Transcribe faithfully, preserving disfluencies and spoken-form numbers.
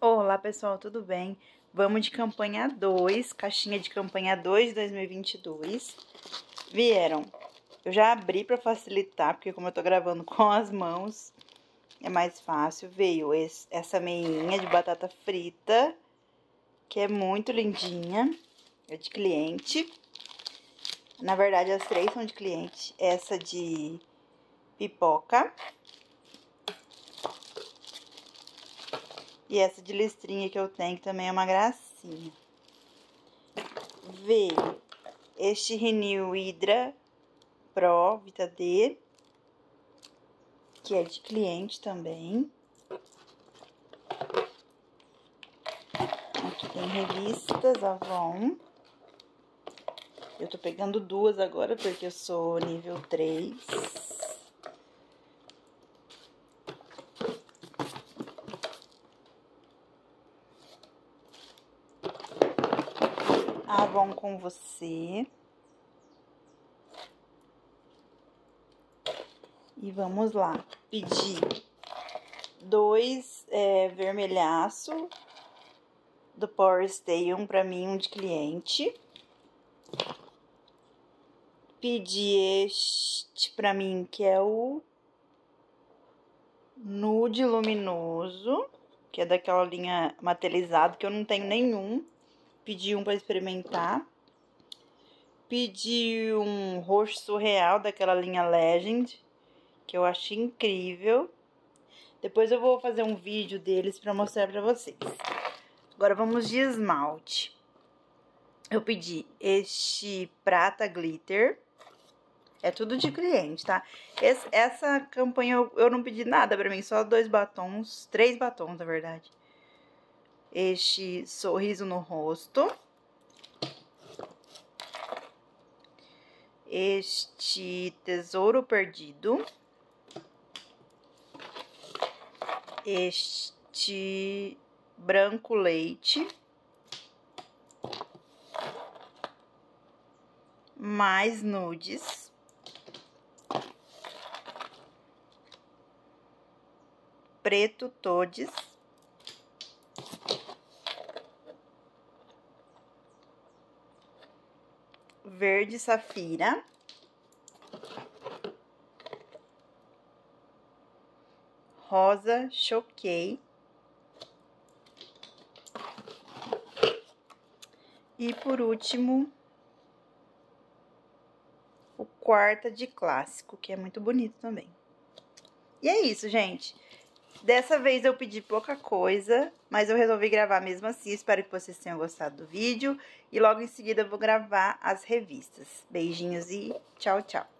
Olá pessoal, tudo bem? Vamos de campanha dois, caixinha de campanha dois de dois mil e vinte e dois. Vieram, eu já abri pra facilitar, porque como eu tô gravando com as mãos, é mais fácil. Veio esse, essa meinha de batata frita, que é muito lindinha, é de cliente. Na verdade, as três são de cliente. Essa de pipoca. E essa de listrinha que eu tenho, que também é uma gracinha. Veio este Renew Hydra Pro Vita D, que é de cliente também. Aqui tem revistas Avon. Eu tô pegando duas agora, porque eu sou nível três. Avon com você. E vamos lá. Pedi dois é, vermelhaço do Power Stay, um pra mim, um de cliente. Pedi este pra mim, que é o Nude Luminoso, que é daquela linha materializada, que eu não tenho nenhum. Pedi um pra experimentar. Pedi um roxo surreal daquela linha Legend, que eu achei incrível. Depois eu vou fazer um vídeo deles pra mostrar pra vocês. Agora vamos de esmalte. Eu pedi este prata glitter. É tudo de cliente, tá? Esse, essa campanha eu, eu não pedi nada pra mim, só dois batons, três batons, na verdade. Este sorriso no rosto. Este tesouro perdido. Este branco leite. Mais nudes. Preto todes. Verde safira. Rosa choquei. E por último, o quarta de clássico, que é muito bonito também. E é isso, gente. Dessa vez eu pedi pouca coisa, mas eu resolvi gravar mesmo assim. Espero que vocês tenham gostado do vídeo. E logo em seguida eu vou gravar as revistas. Beijinhos e tchau, tchau.